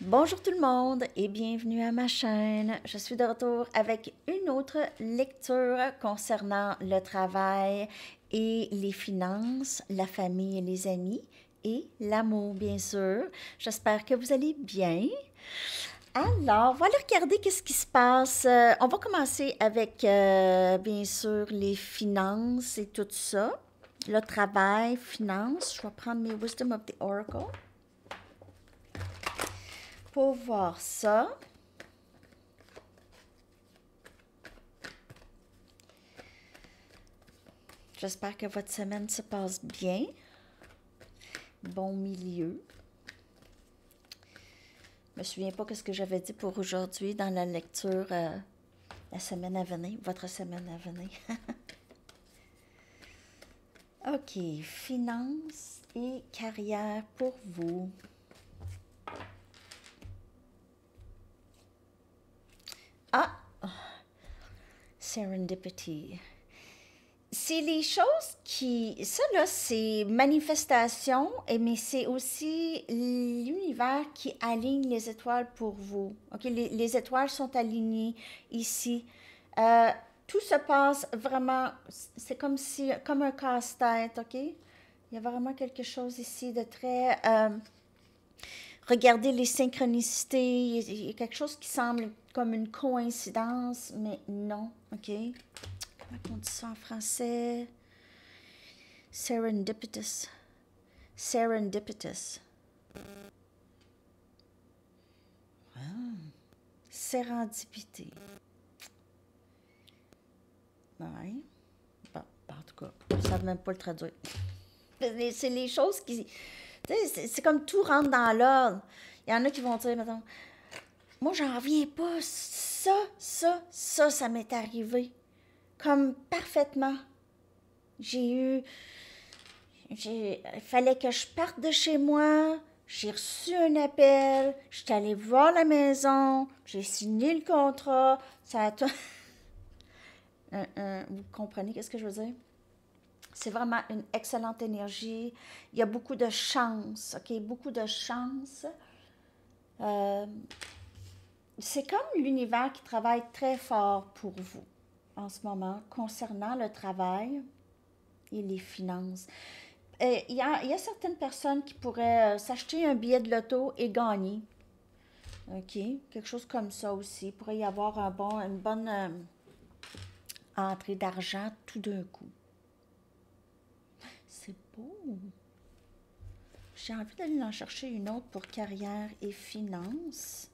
Bonjour tout le monde et bienvenue à ma chaîne. Je suis de retour avec une autre lecture concernant le travail et les finances, la famille et les amis et l'amour bien sûr. J'espère que vous allez bien. Alors, voilà regarder qu'est-ce qui se passe. On va commencer avec bien sûr les finances et tout ça. Le travail, finances. Je vais prendre mes Wisdom of the Oracle pour voir ça. J'espère que votre semaine se passe bien. Bon milieu. Je me souviens pas ce que j'avais dit pour aujourd'hui dans la lecture la semaine à venir, votre semaine à venir. OK, finances et carrière pour vous. Ah, serendipity. C'est les choses qui... Ça, là, c'est manifestation, mais c'est aussi l'univers qui aligne les étoiles pour vous. OK, les étoiles sont alignées ici. Tout se passe vraiment... C'est comme si... Comme un casse-tête, OK? Il y a vraiment quelque chose ici de très... regardez les synchronicités. Il y a quelque chose qui semble comme une coïncidence, mais non, OK? Comment on dit ça en français? Serendipitous. Serendipitous. Ah. Sérendipité. Oui. Bon, en tout cas, je ne savais même pas le traduire. C'est les choses qui... C'est comme tout rentre dans l'ordre. Il y en a qui vont dire, mettons, moi, j'en reviens pas. Ça m'est arrivé. Comme parfaitement. Il fallait que je parte de chez moi. J'ai reçu un appel. J'étais allée voir la maison. J'ai signé le contrat. Ça a tout... vous comprenez qu'est-ce que je veux dire? C'est vraiment une excellente énergie. Il y a beaucoup de chance, OK? Beaucoup de chance. C'est comme l'univers qui travaille très fort pour vous en ce moment concernant le travail et les finances. Il y a certaines personnes qui pourraient s'acheter un billet de loto et gagner. OK? Quelque chose comme ça aussi. Il pourrait y avoir une bonne entrée d'argent tout d'un coup. C'est beau. J'ai envie d'aller en chercher une autre pour carrière et finances.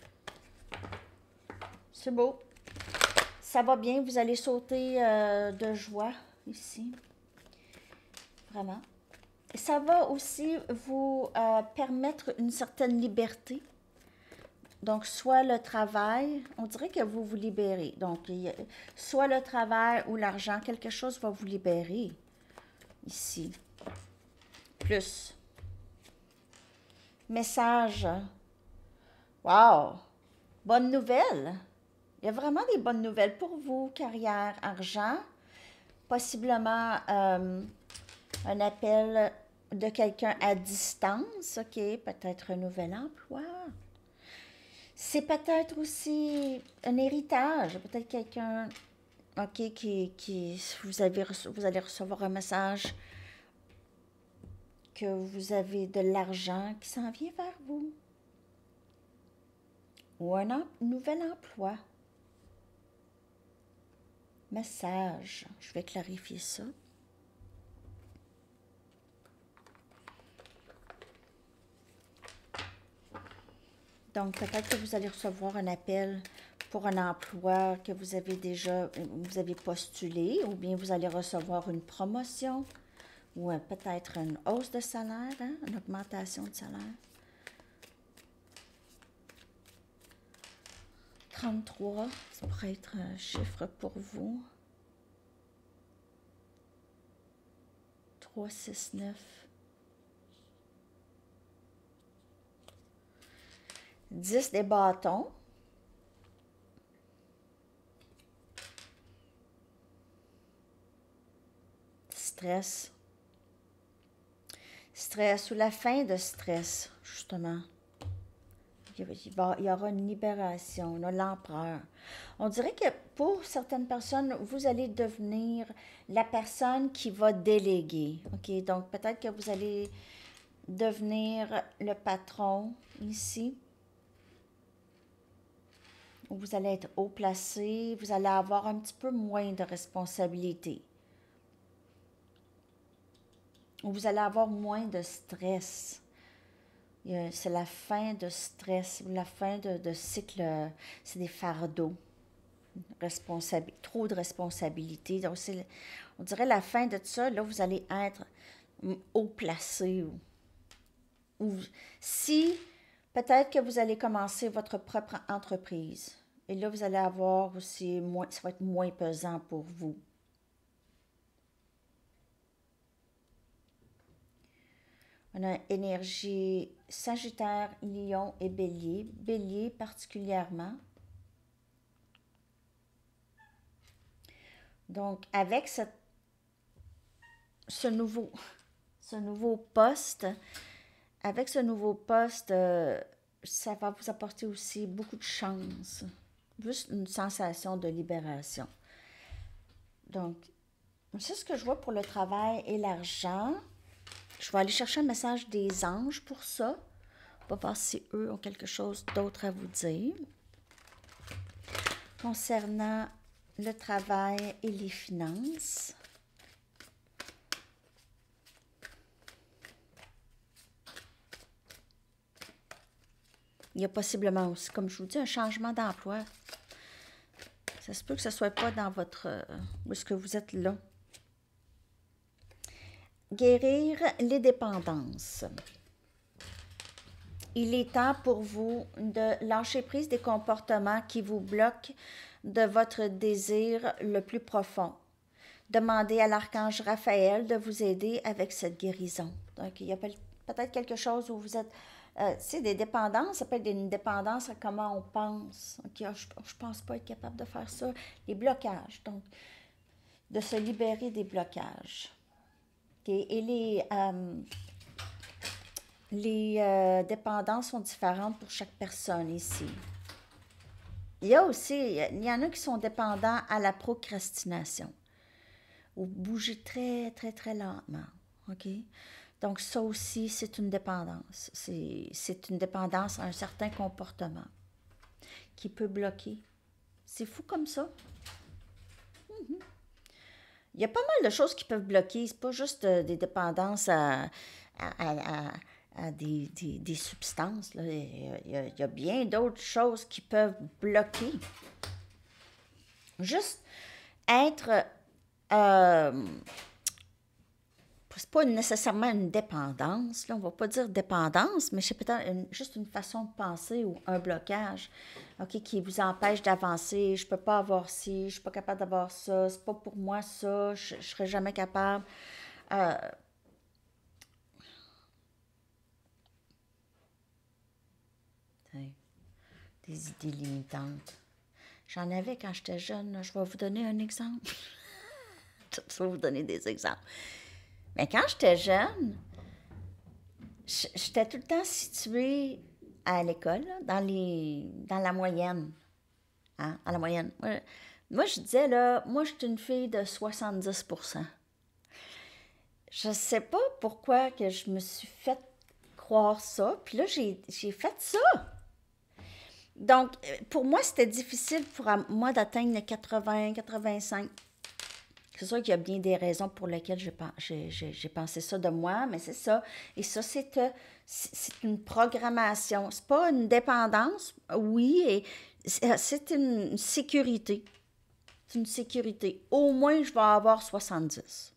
C'est beau. Ça va bien. Vous allez sauter de joie ici. Vraiment. Ça va aussi vous permettre une certaine liberté. Donc, soit le travail, on dirait que vous vous libérez. Donc, soit le travail ou l'argent, quelque chose va vous libérer ici. Plus. Message. Wow! Bonne nouvelle. Il y a vraiment des bonnes nouvelles pour vous. Carrière, argent. Possiblement un appel de quelqu'un à distance. OK, peut-être un nouvel emploi. C'est peut-être aussi un héritage. Peut-être quelqu'un, OK, vous allez recevoir un message que vous avez de l'argent qui s'en vient vers vous. Ou un nouvel emploi. Message. Je vais clarifier ça. Donc, peut-être que vous allez recevoir un appel pour un emploi que vous avez postulé, ou bien vous allez recevoir une promotion, ou peut-être une hausse de salaire, hein, une augmentation de salaire. 33, ça pourrait être un chiffre pour vous. 3, 6, 9. 10 des bâtons. Stress. Stress ou la fin de stress, justement. Il y aura une libération, là, l'empereur. On dirait que pour certaines personnes, vous allez devenir la personne qui va déléguer. OK? Donc, peut-être que vous allez devenir le patron ici. Où vous allez être haut placé, vous allez avoir un petit peu moins de responsabilités. Où vous allez avoir moins de stress. C'est la fin de stress, la fin de cycle, c'est des fardeaux, trop de responsabilités. Donc, on dirait la fin de tout ça, là, vous allez être haut placé. Ou si, peut-être que vous allez commencer votre propre entreprise. Et là, vous allez avoir aussi moins, ça va être moins pesant pour vous. On a énergie Sagittaire, Lion et Bélier. Bélier particulièrement. Donc, avec ce nouveau poste, ça va vous apporter aussi beaucoup de chance. Juste une sensation de libération. Donc, c'est ce que je vois pour le travail et l'argent. Je vais aller chercher un message des anges pour ça. On va voir si eux ont quelque chose d'autre à vous dire. Concernant le travail et les finances. Il y a possiblement aussi, comme je vous dis, un changement d'emploi. Ça se peut que ce ne soit pas dans votre... où est-ce que vous êtes là. Guérir les dépendances. Il est temps pour vous de lâcher prise des comportements qui vous bloquent de votre désir le plus profond. Demandez à l'archange Raphaël de vous aider avec cette guérison. Donc, il y a peut-être quelque chose où vous êtes... c'est des dépendances, ça peut être une dépendance à comment on pense. Okay, je ne pense pas être capable de faire ça. Les blocages, donc, de se libérer des blocages. Okay. Et les dépendances sont différentes pour chaque personne ici. Il y en a qui sont dépendants à la procrastination, ou bouger très, très, très lentement. OK? Donc, ça aussi, c'est une dépendance. C'est une dépendance à un certain comportement qui peut bloquer. C'est fou comme ça. Il y a pas mal de choses qui peuvent bloquer. C'est pas juste des dépendances à des substances. Là. Il y a bien d'autres choses qui peuvent bloquer. Juste être... c'est pas nécessairement une dépendance, là, on va pas dire dépendance, mais c'est peut-être juste une façon de penser ou un blocage, OK, qui vous empêche d'avancer. Je peux pas avoir ci, je suis pas capable d'avoir ça, c'est pas pour moi ça, je serai jamais capable. Des idées limitantes. J'en avais quand j'étais jeune, là. Je vais vous donner un exemple. Je vais vous donner des exemples. Mais quand j'étais jeune, j'étais tout le temps située à l'école, dans la moyenne. Hein, à la moyenne. Moi, je disais, là, moi, je suis une fille de 70%. Je ne sais pas pourquoi que je me suis fait croire ça. Puis là, j'ai fait ça. Donc, pour moi, c'était difficile pour moi d'atteindre le 80, 85. C'est sûr qu'il y a bien des raisons pour lesquelles j'ai pensé ça de moi, mais c'est ça. Et ça, c'est une programmation. C'est pas une dépendance, oui, et c'est une sécurité. C'est une sécurité. Au moins, je vais avoir 70.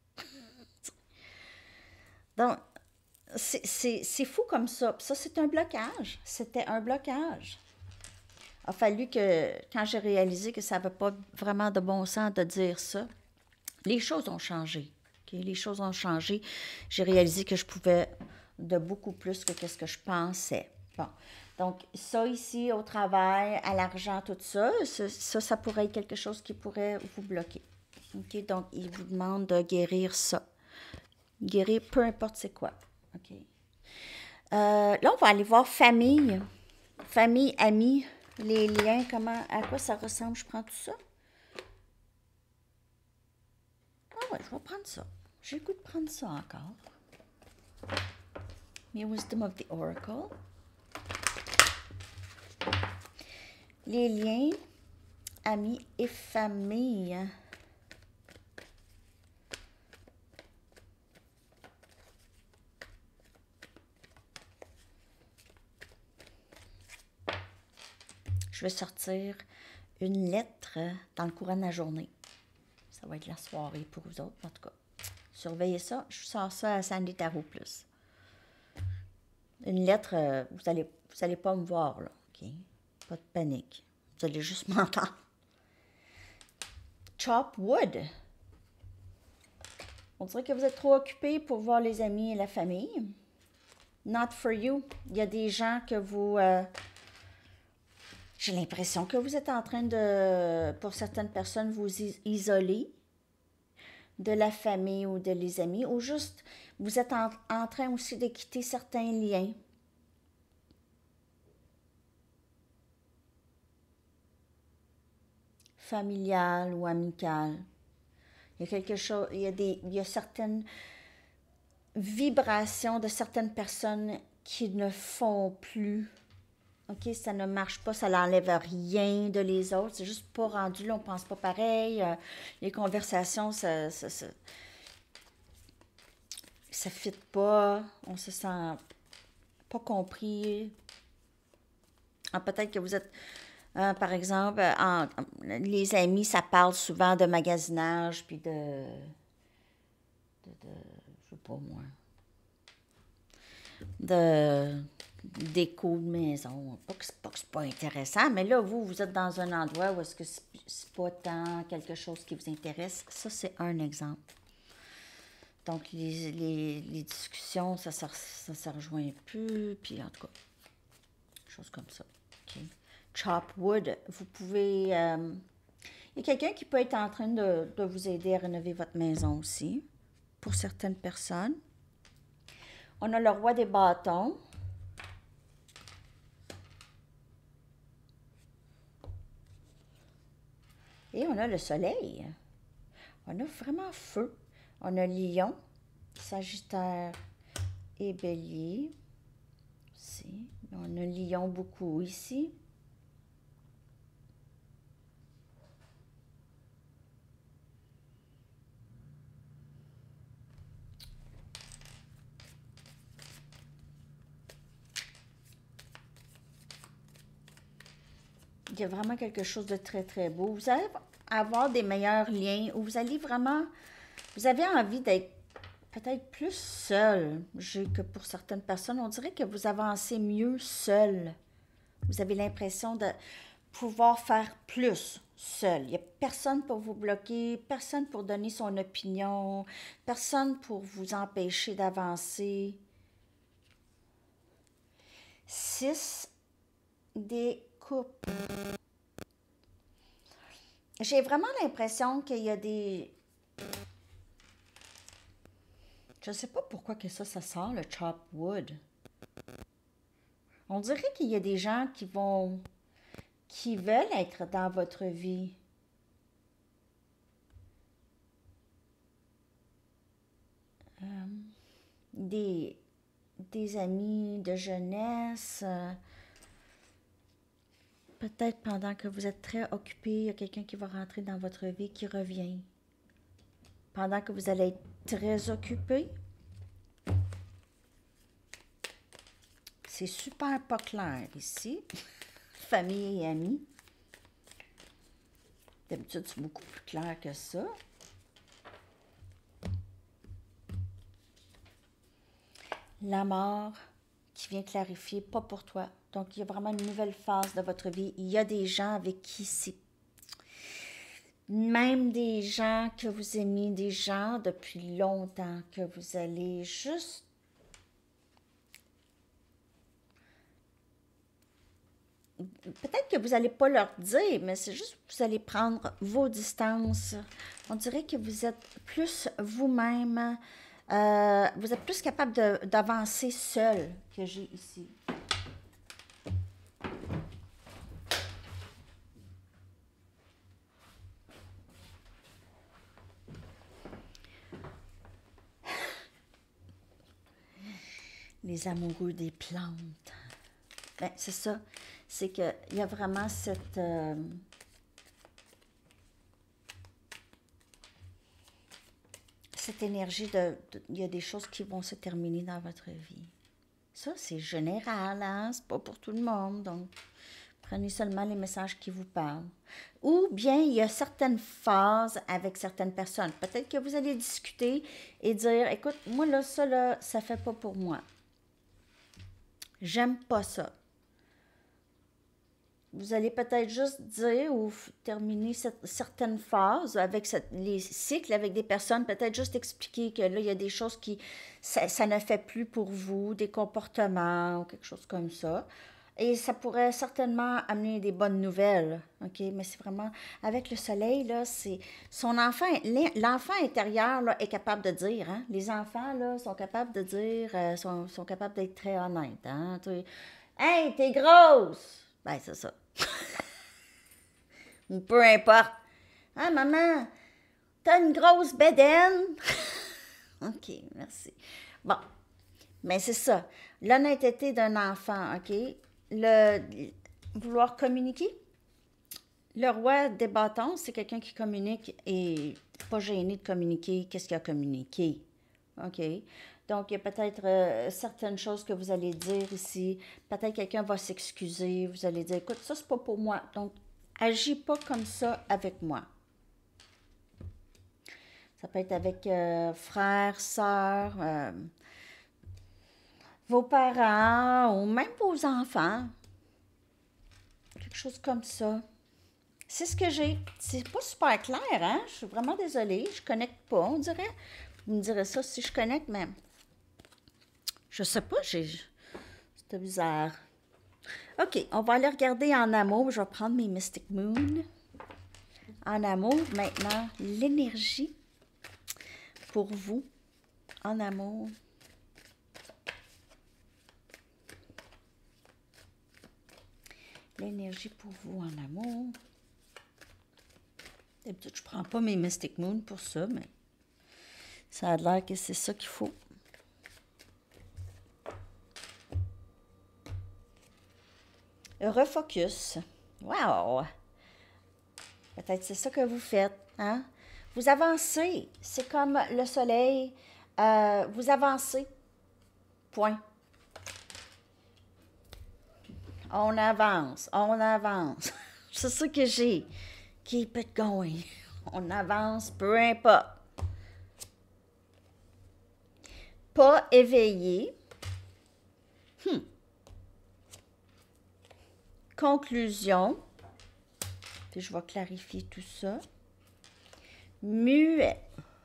Donc, c'est fou comme ça. Puis ça, c'est un blocage. C'était un blocage. Il a fallu que, quand j'ai réalisé que ça n'avait pas vraiment de bon sens de dire ça, les choses ont changé. Okay? Les choses ont changé. J'ai réalisé que je pouvais de beaucoup plus que ce que je pensais. Bon. Donc, ça ici, au travail, à l'argent, tout ça, ça pourrait être quelque chose qui pourrait vous bloquer. Okay? Donc, il vous demande de guérir ça. Guérir peu importe c'est quoi. Okay? Là, on va aller voir famille. Famille, amis, les liens, à quoi ça ressemble? Je prends tout ça? Ah ouais, je vais prendre ça. J'ai le goût de prendre ça encore. My Wisdom of the Oracle. Les liens, amis et famille. Je vais sortir une lettre dans le courant de la journée. Ça va être la soirée pour vous autres, en tout cas. Surveillez ça. Je sors ça à Sandy Tarot Plus. Une lettre, vous allez pas me voir, là, OK? Pas de panique. Vous allez juste m'entendre. Chop wood. On dirait que vous êtes trop occupé pour voir les amis et la famille. Not for you. Il y a des gens que vous... j'ai l'impression que vous êtes en train de, pour certaines personnes, vous isoler de la famille ou de les amis, ou juste, vous êtes en train aussi de quitter certains liens. Familial ou amical. Il y a quelque chose, il y a certaines vibrations de certaines personnes qui ne font plus. OK, ça ne marche pas, ça n'enlève rien de les autres. C'est juste pas rendu là, on pense pas pareil. Les conversations, ça fit pas. On se sent pas compris. Peut-être que vous êtes, par exemple, les amis, ça parle souvent de magasinage, puis je sais pas moi, déco de maison. Pas que c'est pas intéressant, mais là, vous êtes dans un endroit où est-ce que c'est pas tant quelque chose qui vous intéresse. Ça, c'est un exemple. Donc, les discussions, ça se rejoint plus, puis en tout cas, choses comme ça. OK. Chop wood, vous pouvez... il y a quelqu'un qui peut être en train de vous aider à rénover votre maison aussi, pour certaines personnes. On a le roi des bâtons. Et on a le soleil. On a vraiment feu. On a lion, sagittaire et bélier. Ici. On a lion beaucoup ici. Il y a vraiment quelque chose de très, très beau. Vous allez avoir des meilleurs liens où vous allez vraiment... Vous avez envie d'être peut-être plus seul que pour certaines personnes. On dirait que vous avancez mieux seul. Vous avez l'impression de pouvoir faire plus seul. Il n'y a personne pour vous bloquer, personne pour donner son opinion, personne pour vous empêcher d'avancer. 6 des coupes. J'ai vraiment l'impression qu'il y a des... Je ne sais pas pourquoi que ça sort, le chop wood. On dirait qu'il y a des gens qui veulent être dans votre vie. Des amis de jeunesse. Peut-être pendant que vous êtes très occupé, il y a quelqu'un qui va rentrer dans votre vie qui revient. Pendant que vous allez être très occupé. C'est super pas clair ici. Famille et amis. D'habitude, c'est beaucoup plus clair que ça. La mort qui vient clarifier, pas pour toi. Donc, il y a vraiment une nouvelle phase de votre vie. Il y a des gens avec qui c'est... Même des gens que vous aimez, des gens depuis longtemps, que vous allez juste... Peut-être que vous n'allez pas leur dire, mais c'est juste que vous allez prendre vos distances. On dirait que vous êtes plus vous-même. Vous êtes plus capable d'avancer seul que j'ai ici. les amoureux des plantes. Ben, c'est ça. C'est qu'il y a vraiment cette énergie il y a des choses qui vont se terminer dans votre vie. Ça, c'est général, hein? C'est pas pour tout le monde. Donc, prenez seulement les messages qui vous parlent. Ou bien, il y a certaines phases avec certaines personnes. Peut-être que vous allez discuter et dire, écoute, moi, là, ça fait pas pour moi. J'aime pas ça. Vous allez peut-être juste dire ou terminer certaines phases avec les cycles avec des personnes, peut-être juste expliquer que là, il y a des choses ça ne fait plus pour vous, des comportements ou quelque chose comme ça. Et ça pourrait certainement amener des bonnes nouvelles, OK? Mais c'est vraiment, avec le soleil, là, c'est son enfant, l'enfant intérieur, là, est capable de dire, hein? Les enfants, là, sont capables de dire, sont capables d'être très honnêtes, hein? Hey, t'es grosse! Ben, c'est ça. Ou peu importe. Ah, maman, t'as une grosse bédaine? OK, merci. Bon, mais c'est ça. L'honnêteté d'un enfant, OK? Vouloir communiquer. Le roi des bâtons, c'est quelqu'un qui communique et pas gêné de communiquer qu'est-ce qu'il a communiqué. OK? Donc, il y a peut-être certaines choses que vous allez dire ici. Peut-être quelqu'un va s'excuser. Vous allez dire, écoute, ça, c'est pas pour moi. Donc, agis pas comme ça avec moi. Ça peut être avec frères, sœurs, vos parents ou même vos enfants. Quelque chose comme ça. C'est ce que j'ai. C'est pas super clair, hein? Je suis vraiment désolée. Je connecte pas, on dirait. Vous me direz ça si je connecte, mais je sais pas, c'était bizarre. OK, on va aller regarder en amour. Je vais prendre mes Mystic Moon. En amour, maintenant, l'énergie pour vous en amour. L'énergie pour vous en amour. D'habitude, je ne prends pas mes Mystic Moon pour ça, mais ça a l'air que c'est ça qu'il faut. Refocus. Wow! Peut-être c'est ça que vous faites, hein? Vous avancez. C'est comme le soleil. Vous avancez. Point. On avance. On avance. C'est ça que j'ai. Keep it going. On avance, peu importe. Pas éveillé. Conclusion. Puis je vais clarifier tout ça. Muet.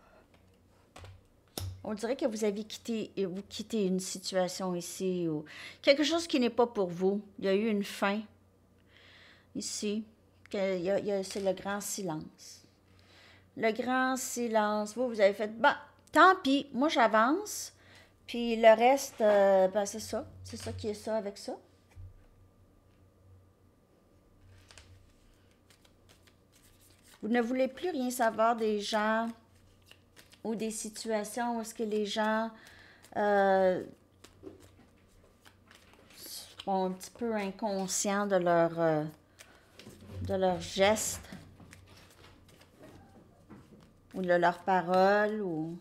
On dirait que vous avez quitté une situation ici ou quelque chose qui n'est pas pour vous. Il y a eu une fin ici. C'est le grand silence. Le grand silence. Vous avez fait, bah, tant pis, moi j'avance. Puis le reste, ben c'est ça. C'est ça qui est ça avec ça. Vous ne voulez plus rien savoir des gens ou des situations où est-ce que les gens sont un petit peu inconscients de leurs gestes ou de leurs paroles ou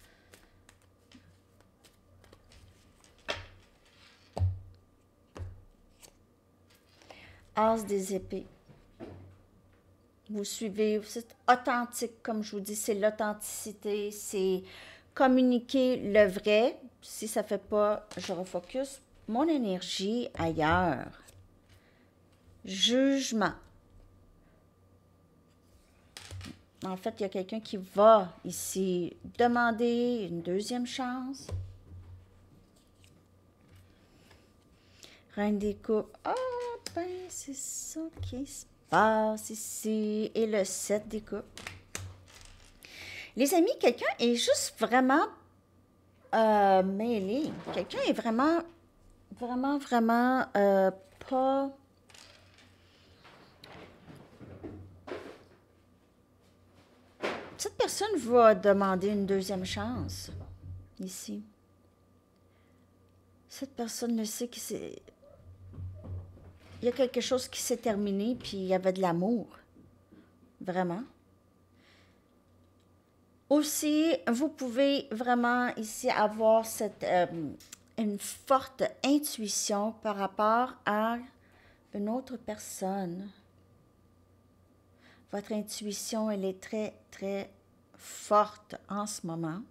As des épées. Vous suivez, vous êtes authentique, comme je vous dis, c'est l'authenticité, c'est communiquer le vrai. Si ça ne fait pas, je refocus mon énergie ailleurs. Jugement. En fait, il y a quelqu'un qui va ici demander une deuxième chance. Reine des coupes. Ah, ben, c'est ça qui se passe ici. Et le 7 des coupes. Les amis, quelqu'un est juste vraiment mêlé. Quelqu'un est vraiment pas... Cette personne va demander une deuxième chance, ici. Cette personne le sait que c'est... Il y a quelque chose qui s'est terminé, puis il y avait de l'amour. Vraiment. Aussi, vous pouvez vraiment ici avoir une forte intuition par rapport à une autre personne. Votre intuition, elle est très, très forte en ce moment.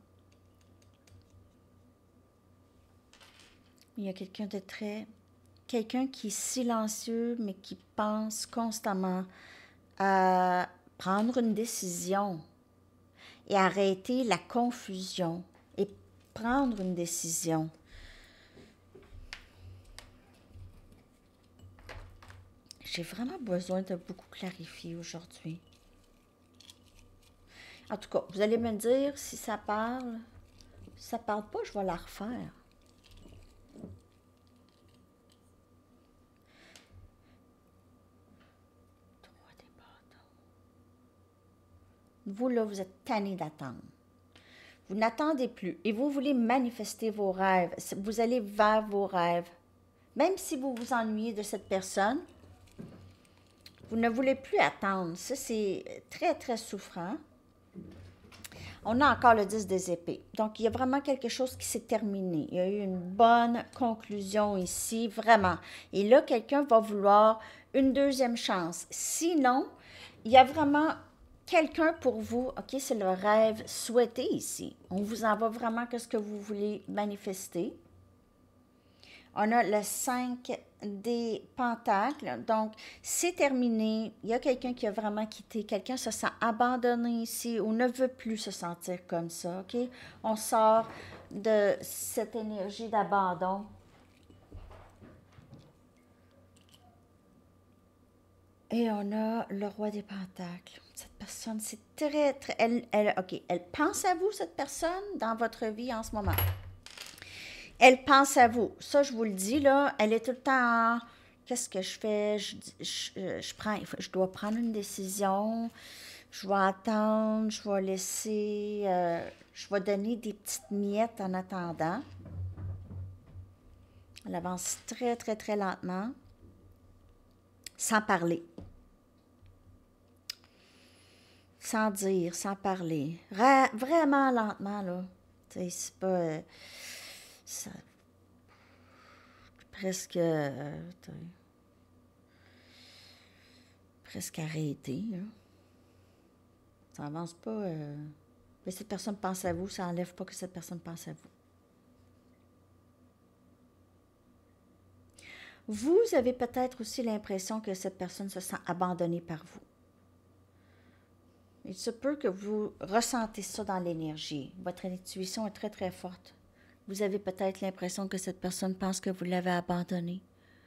Il y a quelqu'un qui est silencieux, mais qui pense constamment à prendre une décision et arrêter la confusion et prendre une décision. J'ai vraiment besoin de beaucoup clarifier aujourd'hui. En tout cas, vous allez me dire si ça parle. Si ça parle pas, je vais la refaire. Vous, là, vous êtes tanné d'attendre. Vous n'attendez plus et vous voulez manifester vos rêves. Vous allez vers vos rêves. Même si vous vous ennuyez de cette personne, vous ne voulez plus attendre. Ça, c'est très, très souffrant. On a encore le 10 des épées. Donc, il y a vraiment quelque chose qui s'est terminé. Il y a eu une bonne conclusion ici, vraiment. Et là, quelqu'un va vouloir une deuxième chance. Sinon, il y a vraiment quelqu'un pour vous. OK, c'est le rêve souhaité ici. On vous envoie vraiment ce que vous voulez manifester. On a le 5 des pentacles. Donc, c'est terminé. Il y a quelqu'un qui a vraiment quitté. Quelqu'un se sent abandonné ici ou ne veut plus se sentir comme ça. OK? On sort de cette énergie d'abandon. Et on a le roi des pentacles. Cette personne, c'est très, très... elle pense à vous, cette personne, dans votre vie en ce moment. Elle pense à vous. Ça, je vous le dis, là, elle est tout le temps en... Qu'est-ce que je fais? Je dois prendre une décision. Je vais attendre. Je vais laisser... je vais donner des petites miettes en attendant. Elle avance très, très, très lentement. Sans parler. Sans dire, sans parler. Vraiment lentement, là. Tu sais, c'est pas... ça, presque arrêté. Là. Ça avance pas. Mais cette personne pense à vous, ça n'enlève pas que cette personne pense à vous. Vous avez peut-être aussi l'impression que cette personne se sent abandonnée par vous. Il se peut que vous ressentez ça dans l'énergie. Votre intuition est très, très forte. Vous avez peut-être l'impression que cette personne pense que vous l'avez abandonnée.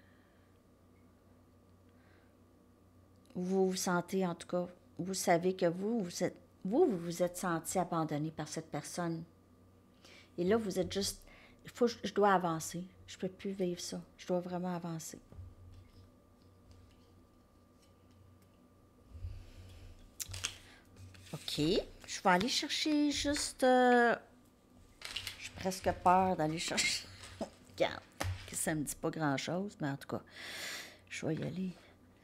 Vous vous sentez, en tout cas, vous savez que vous vous êtes senti abandonné par cette personne. Et là, vous êtes juste, je dois avancer. Je ne peux plus vivre ça. Je dois vraiment avancer. OK. Je vais aller chercher juste... j'ai presque peur d'aller chercher... Regarde, ça ne me dit pas grand-chose, mais en tout cas, je vais y aller.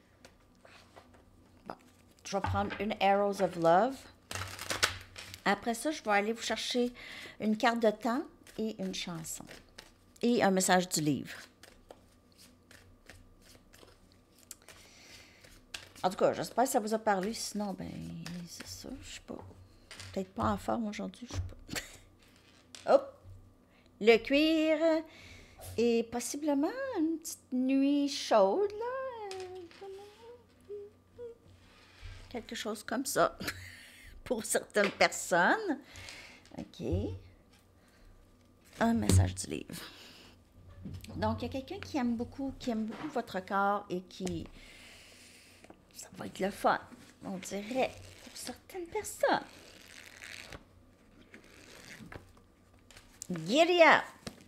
Bon, je vais prendre une Arrows of Love. Après ça, je vais aller vous chercher une carte de temps et une chanson. Et un message du livre. En tout cas, j'espère que ça vous a parlé. Sinon, ben, c'est ça, je sais pas. Peut-être pas en forme aujourd'hui, je sais pas. Hop! Le cuir et possiblement une petite nuit chaude, là. Quelque chose comme ça. Pour certaines personnes. OK. Un message du livre. Donc, il y a quelqu'un qui aime beaucoup votre corps et qui... Ça va être le fun, on dirait, pour certaines personnes. Giddy up!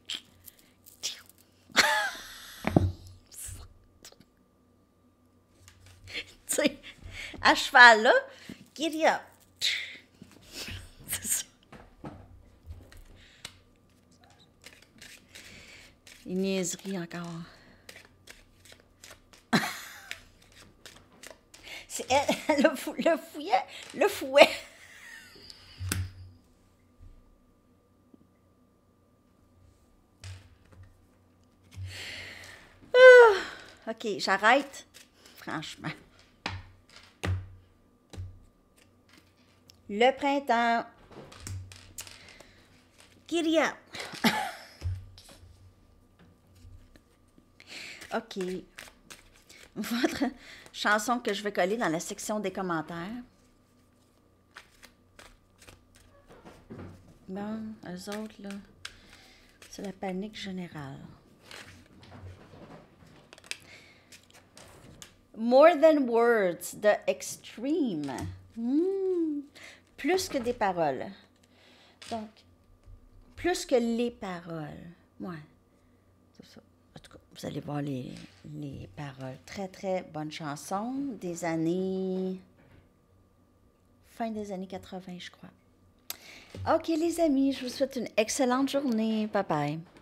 Tu sais, à cheval, là, giddy up! C'est ça. Les niaiseries encore. C'est elle, le fouet. OK, j'arrête. Franchement. Le printemps. Giddy up. OK. Votre chanson que je vais coller dans la section des commentaires. Bon, eux autres, là, c'est la panique générale. More than words, the extreme. Plus que des paroles. Donc, plus que les paroles. Ouais, c'est ça. En tout cas, vous allez voir les paroles. Très, très bonne chanson des années... Fin des années 80, je crois. OK, les amis, je vous souhaite une excellente journée. Bye bye.